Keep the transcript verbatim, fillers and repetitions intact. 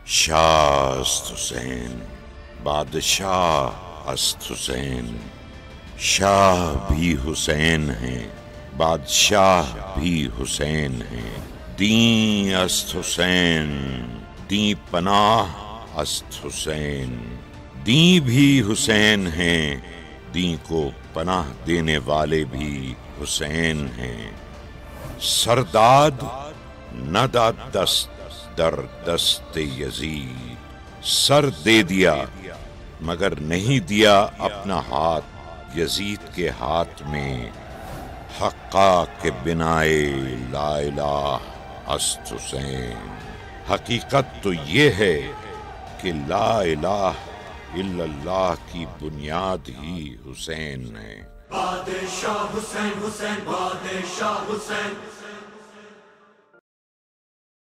शाह अस्त हुसैन, बादशाह अस्त हुसैन। शाह भी हुसैन हैं, बादशाह भी हुसैन हैं। दी अस्त हुसैन, दी पनाह अस्त हुसैन। दी भी हुसैन हैं, दी को पनाह देने वाले भी हुसैन हैं। सरदाद न दाद दस्त दर दस्त यजीद, सर दे दिया मगर नहीं दिया अपना हाथ यजीद के हाथ में। हक्का के बिनाए ला इलाह अस्त हुसैन। हकीकत तो ये है कि ला इलाह इल्लल्लाह की बुनियाद ही हुसैन है। बादशाह हुसैन, हुसैन बादशाह हुसैन।